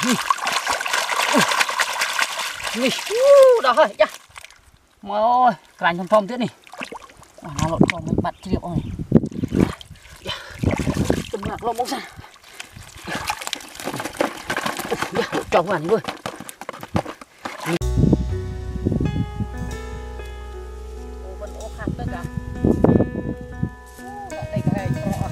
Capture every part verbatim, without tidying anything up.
Nì, đó thôi, dạ. Ôi, cành thom thom thế này. Nó lộn không mình bắt triệu này. Dạ. Tùm lạc lộn bóng ra. Dạ, trồng vào những người. Ô, vẫn ô khăn tất cả. Đây cái này cho.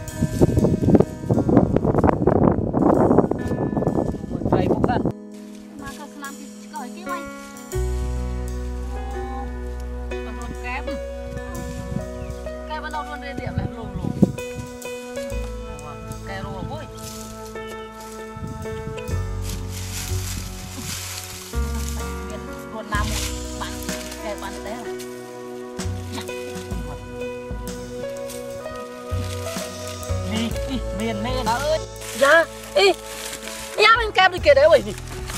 Một cây bốc ra. Mà các làm cái cởi kia mày. Bắt đầu luôn lên điểm này lùm lùm kè rùa vui luôn làm một bạn kè bạn đấy à đi đi miền mê nó ơi dạ ý nhá mình kèm đi kìa đấy vậy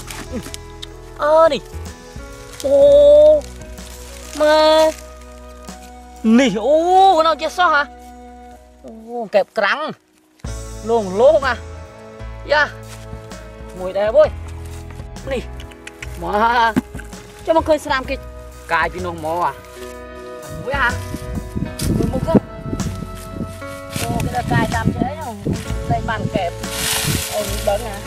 ơ nì ô mà nì ô nào chết sao hả ô kẹp cắn lông lông à ya mùi đẹp ơi nì mà cho mà khơi làm cái cài pin nông mò à mũi hả mũi mục không ô cái là cài làm thế không đây bàn kẹp ông bấn à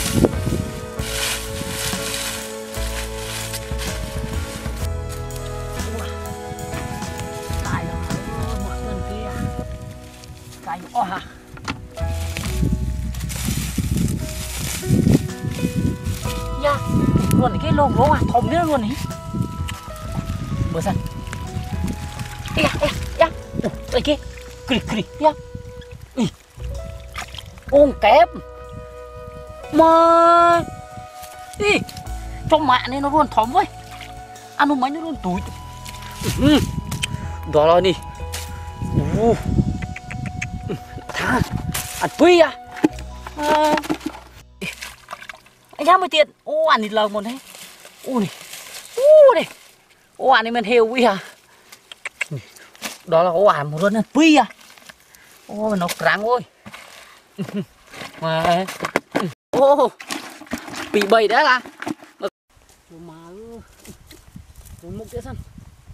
cài ô hả ya luôn cái lông lông à thòm nữa luôn ý bữa sân ê ê ya đây kia kì kì ya ôm kép mà đi trong mạng này nó luôn thòm với ăn uống mấy nó luôn túi đó rồi đi thà ăn tuy à anh ra mới tiền ô ăn thịt lợn một đấy ô này ô này ô ăn này mình heo quý à đó là ô ăn một luôn ăn tuy à ô nó cắn ôi mà ô bị bầy đấy là mà một cái sân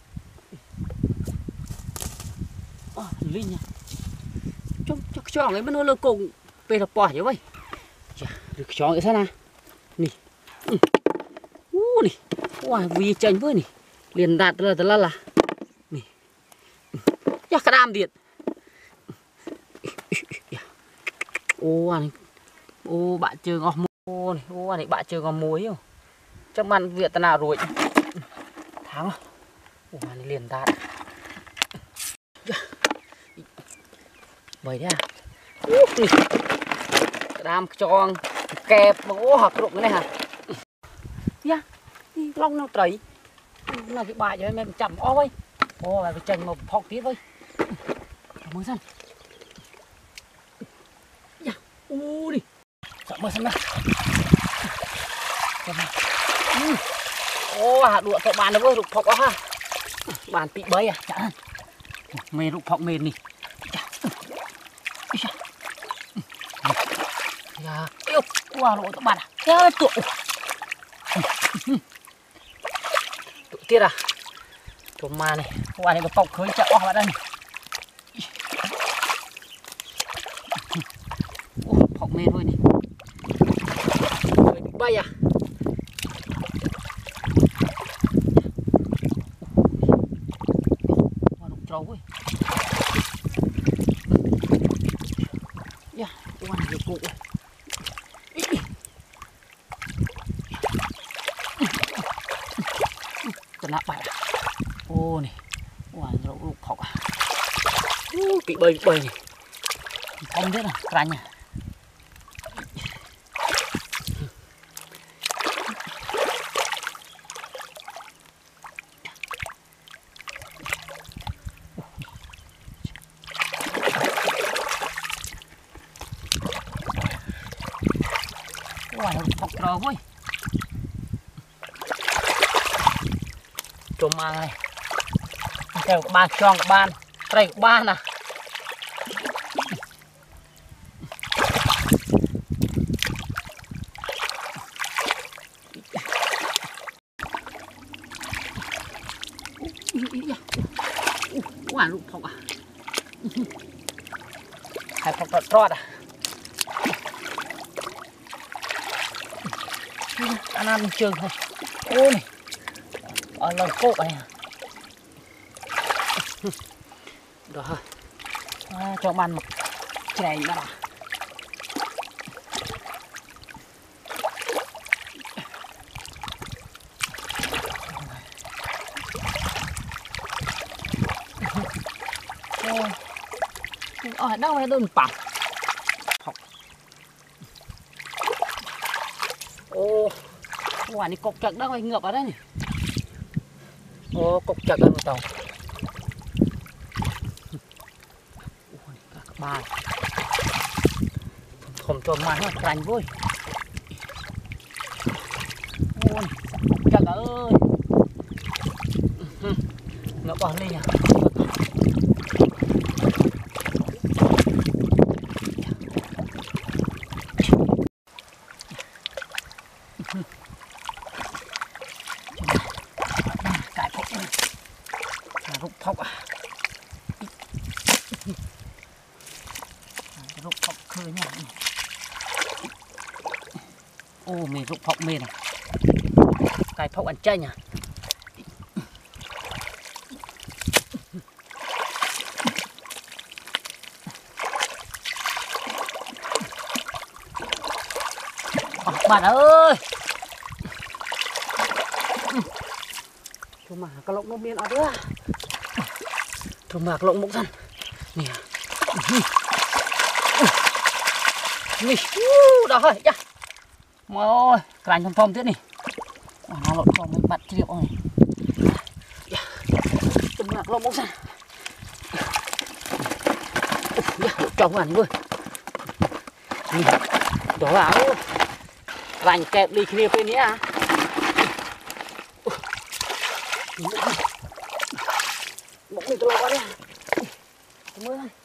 à, linh à cho cho cho cái bên nó lơ cùng về là bỏ như vậy được cho cái sân à nè u nè wow vì chanh với nè liền đạt rồi là là nè ya cái đam điện ô anh ô bạn chơi ngọc ô này ô này bạn chơi ngọc muối không trong bàn Việt nào rồi tháng ô này liền đạt vậy đấy à cái đam cho kẹp mà ô hoặc rụng cái này hả ya đi long nào tẩy là cái bài cho em chậm o ấy ô là cái chành một phọc tiếp với cảm ơn sân ya u đi chậm mơ sân nào ô hạt đũa cậu bạn nó với rụng phọc đó ha bạn bị bấy à chả mê rụng phọc mềm nè ya yêu qua lộ các bạn à ya tụ tụ tiết à tụ mà này qua đây có phọc khơi chợ vào đây ô phọc mềm thôi này bị bay à qua đụng trâu ấy ya qua này cụ cần nạp bài à ô này wow rượu lục phọc à bị bơi bơi này không biết là ranh à wow phọc rồi vui trộm mang này theo ba tròn ban đây ba nè à lục phọc à hai phọc trọt trọt à anh ăn trường thôi ôi này ở lần cốt này đó à, cho bạn một chảy ra ở đâu hay đơn bằng ô ngoài này cục chặt đâu hay ngợp ở đấy nhỉ ô cục chặt ở tàu các bài không cho mà nó rành vui ôi cục chặt ơi ngợp ở đây à cải phúc này rụng phọc à rụng phọc khơi nha ô mình rụng phọc mềm à cải phúc ăn chanh à bạn ơi mà cái lộng nó miên ở đó thôi mà cái lộng mốc thân nè nè đó thôi cha mà ơi cái anh phong tiếp đi nó lộn phong mới bật triệu này thôi mà cái lộng mốc thân chồng hẳn luôn đó áo vành kẹp đi kia bênนี้à một mình tôi lo quá đi mới